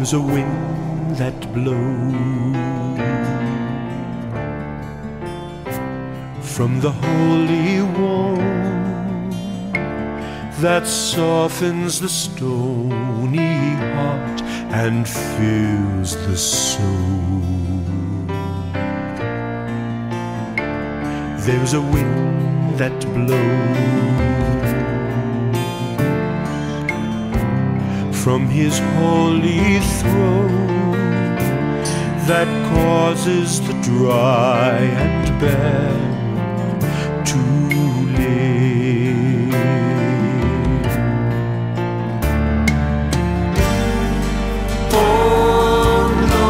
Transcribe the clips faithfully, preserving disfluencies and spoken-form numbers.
There's a wind that blows from the Holy One that softens the stony heart and fills the soul. There's a wind that blows from His holy throne that causes the dry and bare to live. Oh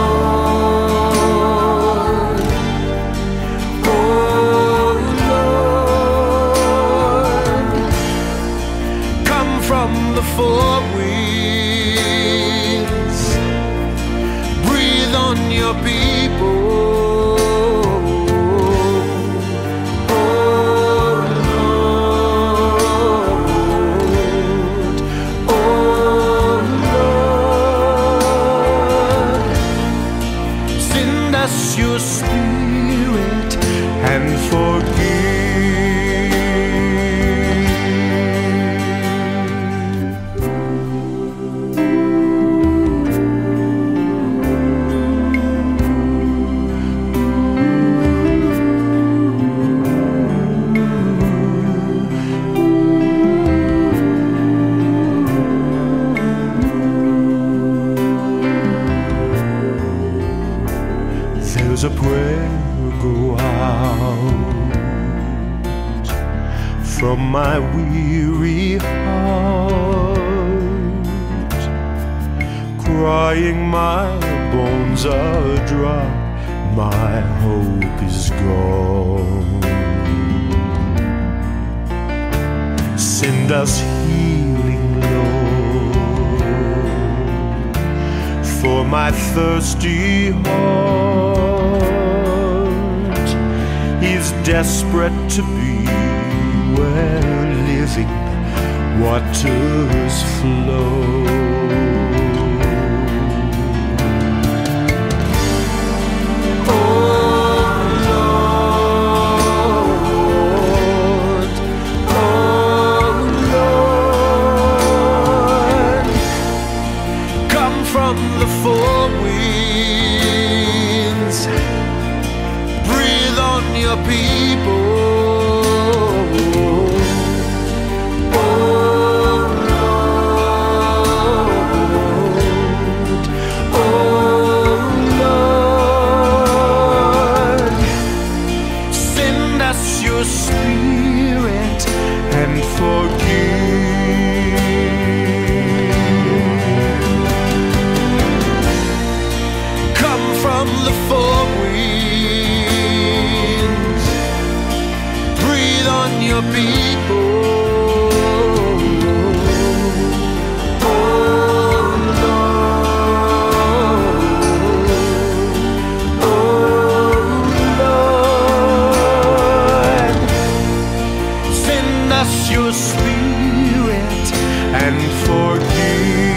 Lord, oh Lord, come from the four winds, breathe on your people. Your spirit and there's a prayer go out from my weary heart, crying my bones are dry, my hope is gone. Send us healing, Lord, for my thirsty heart is desperate to be where living waters flow. From the four winds, breathe on your people. Oh Lord, oh Lord, send us your spirit and forgive. From the four winds, breathe on your people. Oh Lord, oh Lord, send us your spirit and forgive.